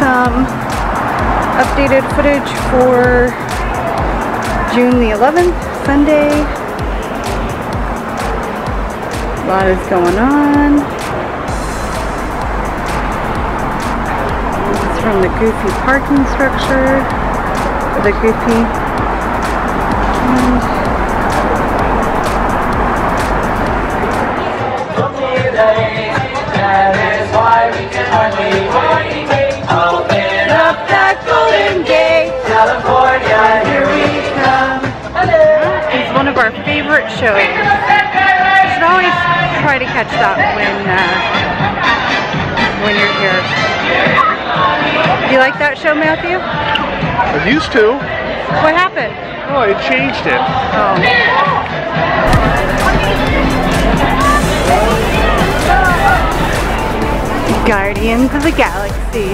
some updated footage for June the 11th, Sunday. A lot is going on. This is from the Goofy parking structure, or the Goofy. That is why we can hardly wait. Open up that Golden Gate, California, here we come. It's one of our favorite shows. You should always try to catch that when you're here. Do you like that show, Matthew? I used to. What happened? Oh, I changed it. Oh. Guardians of the Galaxy.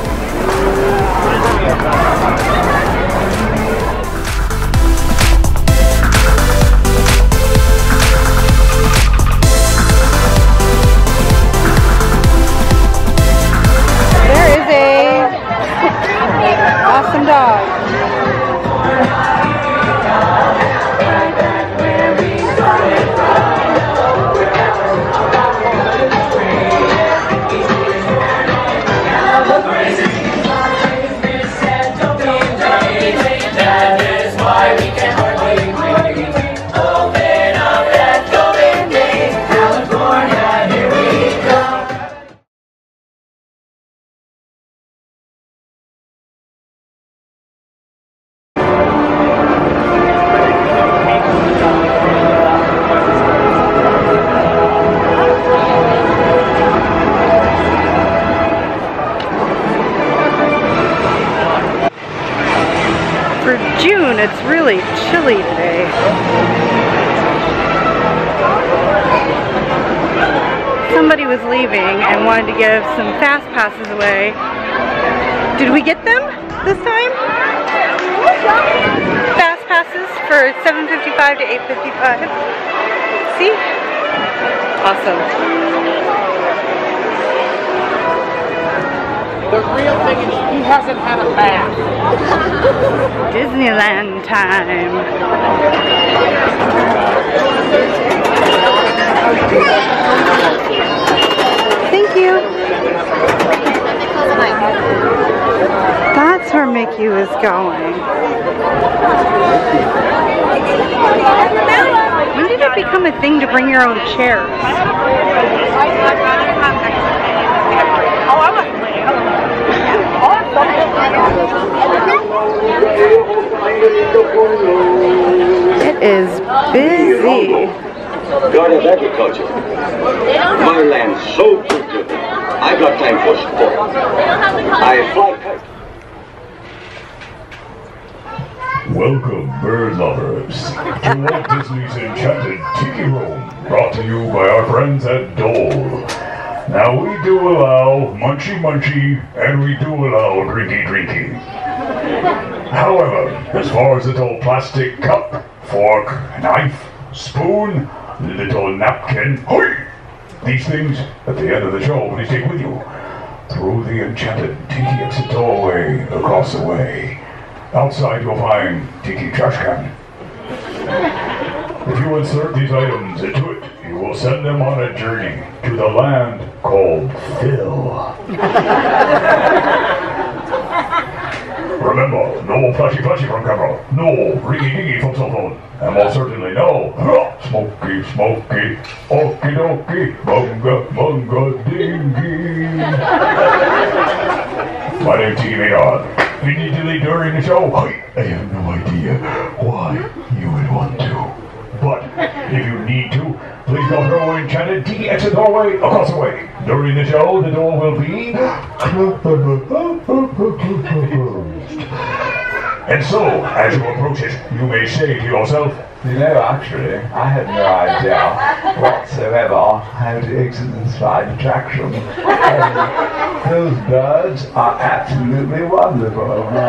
There is a awesome dog. For June, it's really chilly today. Somebody was leaving and wanted to give some fast passes away. Did we get them this time? Fast passes for 7:55 to 8:55. See? Awesome. The real thing is he hasn't had a bath. Disneyland time. Thank you. That's where Mickey was going. When did it become a thing to bring your own chairs? It is busy. God of Agriculture. My land's so good to me. I got time for sport. I fly kite. Welcome, bird lovers, to Walt Disney's Enchanted Tiki Room, brought to you by our friends at Dole. Now we do allow munchy munchy, and we do allow drinky drinky. However, as far as little plastic cup, fork, knife, spoon, little napkin, hoi! These things, at the end of the show, please take with you through the enchanted Tiki exit doorway across the way. Outside you'll find Tiki trash can. If you insert these items into it, you will send them on a journey to the land called Phil. Remember, no flashy from camera, no ringy-dingy from cell phone, and most certainly no smoky, okie dokie, bunga dingy. My name's Tiki Maynard. Immediately during the show, I have no idea why you would want to. But if you need to, please go through Enchanted Tiki exit doorway across the way. During the show, the door will be closed. And so, as you approach it, you may say to yourself, you know, actually, I had no idea whatsoever how to exit inside attraction. Those birds are absolutely wonderful.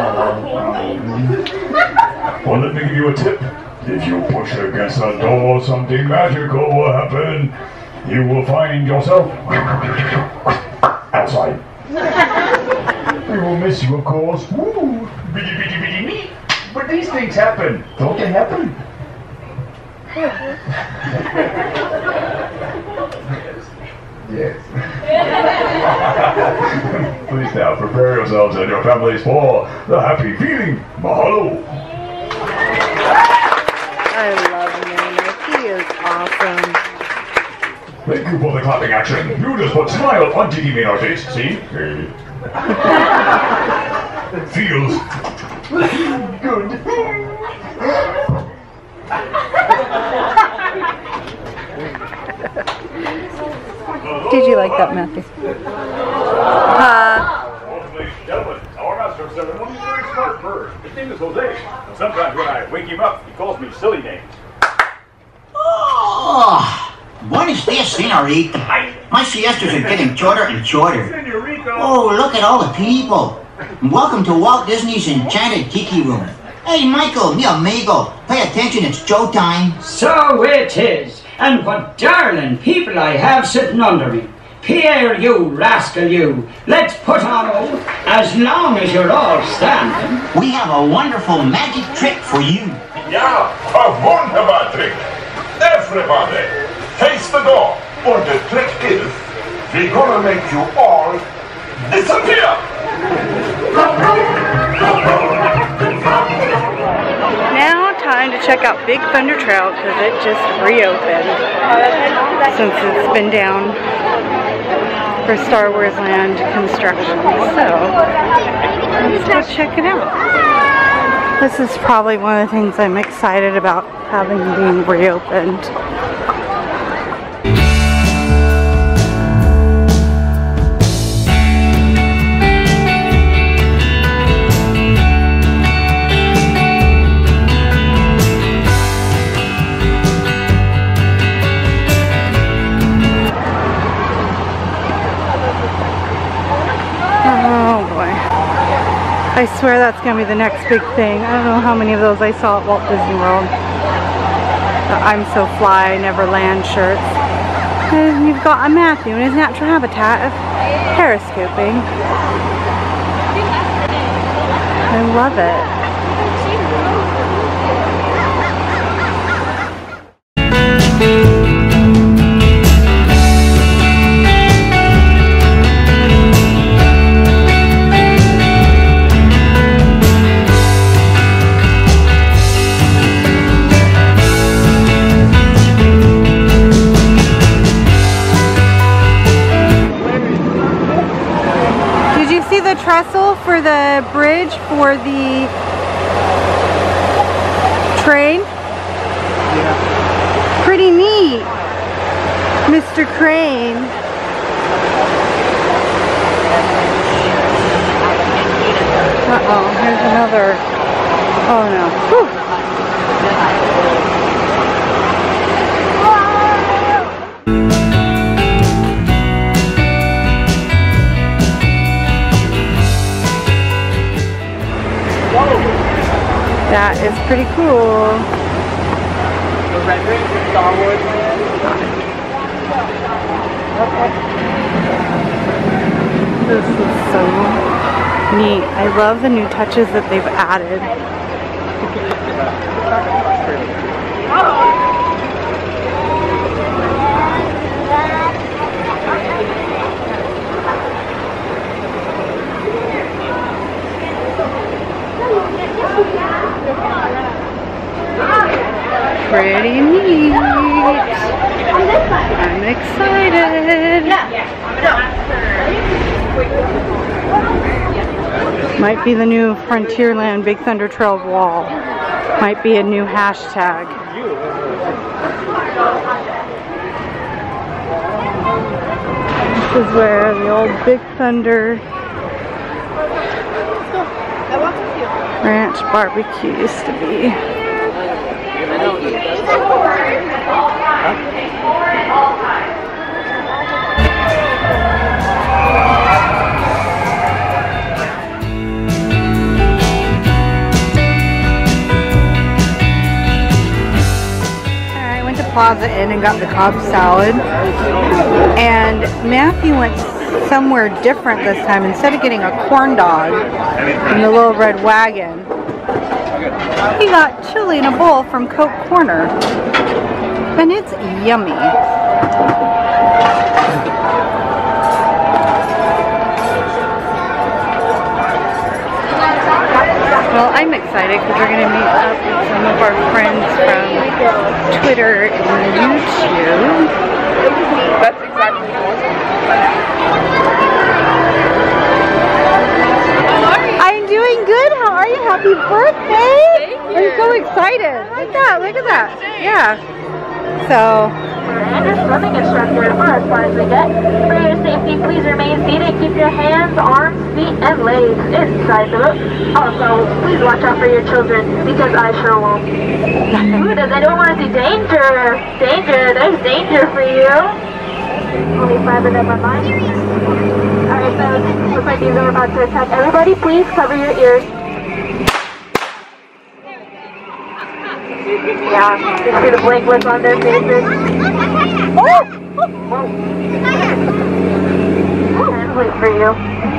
Well, let me give you a tip. If you push against the door, something magical will happen. You will find yourself outside. We will miss you, of course. Woo! Bitty, bitty, bitty, me. But these things happen. Don't they happen? Yes. Please now prepare yourselves and your families for the happy feeling. Mahalo. I love Namath. He is awesome. Thank you for the clapping action. You just put smile on Tiki Minarte's. See? Feels good. Did you like that, Matthew? Ladies and gentlemen, our master of ceremonies is a very smart bird. His name is Jose. And sometimes when I wake him up, he calls me silly names. Oh, buenos dias, senorita. My siestas are getting shorter and shorter. Oh, look at all the people. Welcome to Walt Disney's Enchanted Tiki Room. Hey, Michael, mi amigo, pay attention, it's showtime. So it is. And what darling people I have sitting under me. Pierre, you rascal, you. Let's put on oath as long as you're all standing. We have a wonderful magic trick for you. Yeah, a wunderbar trick. Everybody, face the door. Or the trick is, we're gonna make you all disappear. Now time to check out Big Thunder Trail because it just reopened since it's been down for Star Wars Land construction. So let's go check it out. This is probably one of the things I'm excited about having being reopened. I swear that's going to be the next big thing. I don't know how many of those I saw at Walt Disney World. The I'm So Fly Neverland shirts. And you've got a Matthew in his natural habitat of periscoping. I love it. Trestle for the bridge for the train? Yeah. Pretty neat, Mr. Crane. Uh-oh, here's another. Oh no. Whew. That is pretty cool. The rendering for Star Wars Land. This is so neat. I love the new touches that they've added. Pretty neat. I'm excited. Might be the new Frontierland Big Thunder Trail wall. Might be a new hashtag. This is where the old Big Thunder Ranch barbecue used to be. Plaza Inn and got the Cobb salad, and Matthew went somewhere different this time. Instead of getting a corn dog in the Little Red Wagon, he got chili in a bowl from Coke Corner. And it's yummy. Well, I'm excited because we're going to meet up with some of our friends from Twitter and YouTube. That's exactly what I'm doing good. How are you? Happy birthday! Thank you. I'm so excited. Look at that. Look at that. Yeah. So. And your swimming instructor for as far as we get. For your safety, please remain seated. Keep your hands, arms, feet, and legs inside the boat. Also, please watch out for your children, because I sure won't. Ooh, does anyone want to see danger? Danger, there's danger for you. Only 5 of them are mine. Alright, so looks like these are about to attack. Everybody, please cover your ears. Yeah, you see the blank look on their faces. Oh! Whoa. And wait for you.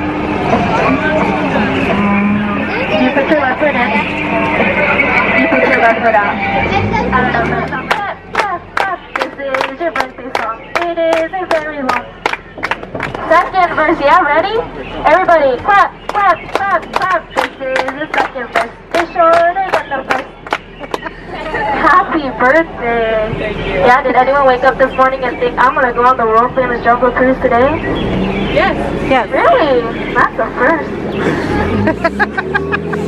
You put your left foot in. You put your left foot out. I don't know. This is your birthday song. It is a very long. Second verse, yeah, ready? Everybody, clap, clap, clap, clap. This is the second verse. It's shorter than the first. Happy birthday. Thank you. Yeah, did anyone wake up this morning and think, I'm going to go on the world famous Jungle Cruise today? Yes. Yes. Really? That's a first.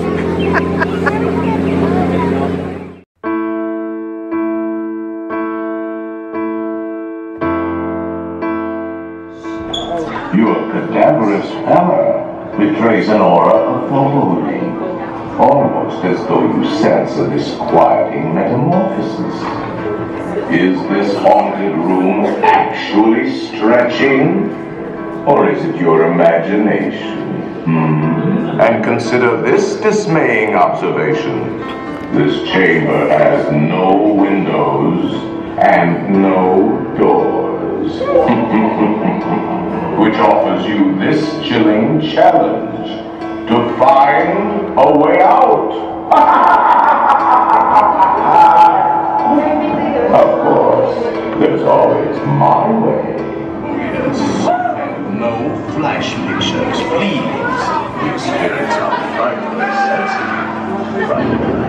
Your cadaverous pallor betrays an aura of foreboding, almost as though you sense a disquieting metamorphosis. Is this haunted room actually stretching, or is it your imagination? And consider this dismaying observation. This chamber has no windows and no doors. Which offers you this chilling challenge to find a way out. Of course, there's always my way. No flash pictures, please. These spirits are frightfully sensitive.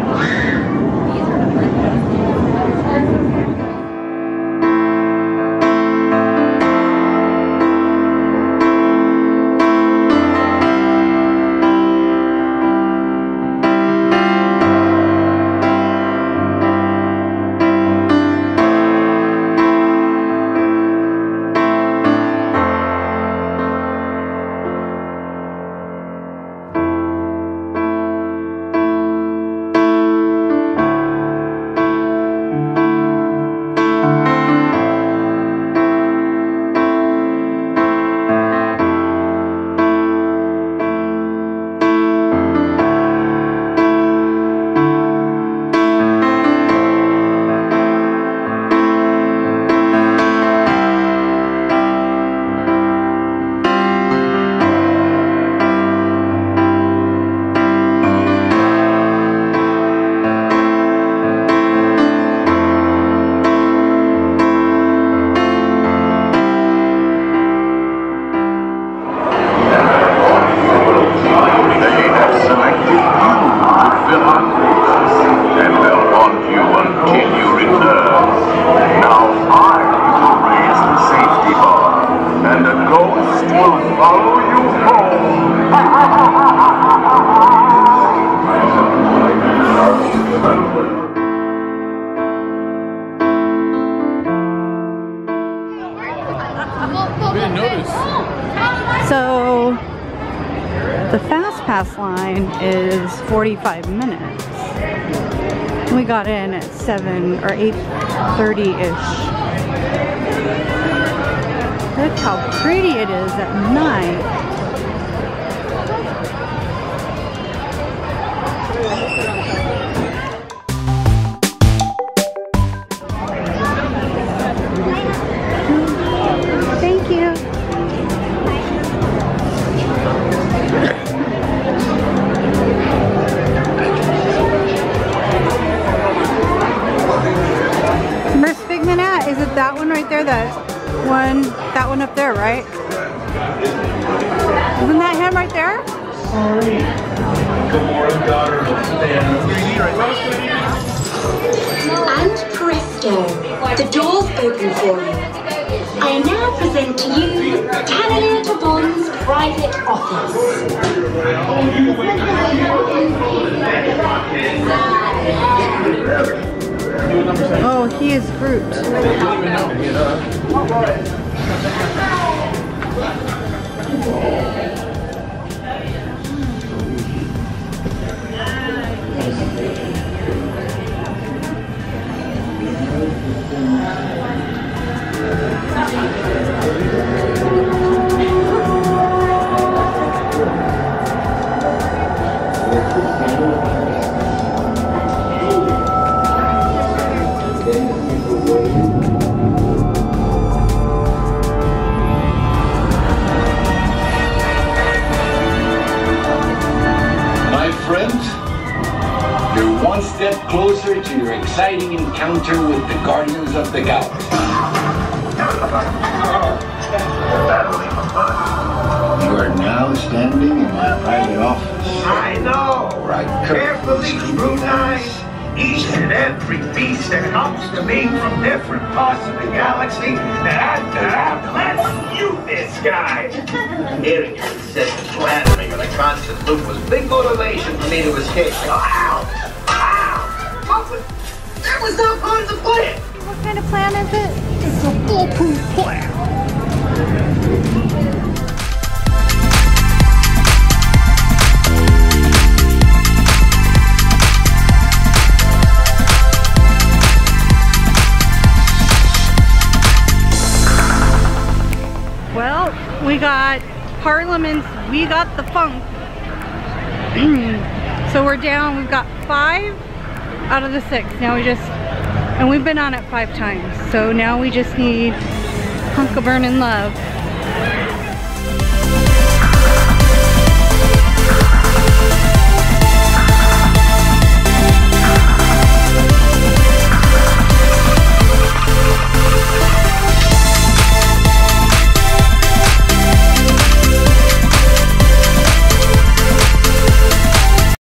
So the fast pass line is 45 minutes. We got in at 7 or 8:30-ish. Look how pretty it is at night. Thank you. right? Isn't that him right there? And presto, the door's open for you. I now present to you Cavalier Tavon's private office. Oh, he is Groot. My friend, you're one step closer to your exciting encounter with the Guardians of the Galaxy. You are now standing in my private office. I know. Right. Carefully scrutinize each and every beast that comes to me from different parts of the galaxy. Let's view this guy. Hearing your incessant slandering of the constant loop was big motivation for me to escape. Ow! Ow! That was not part of the plan. What kind of plan is it? It's a foolproof plan. Well, we got Parliament's We Got the Funk. So we're down, we've got 5 out of the 6. Now and we've been on it 5 times. So now we just need Hunk of Burnin' Love.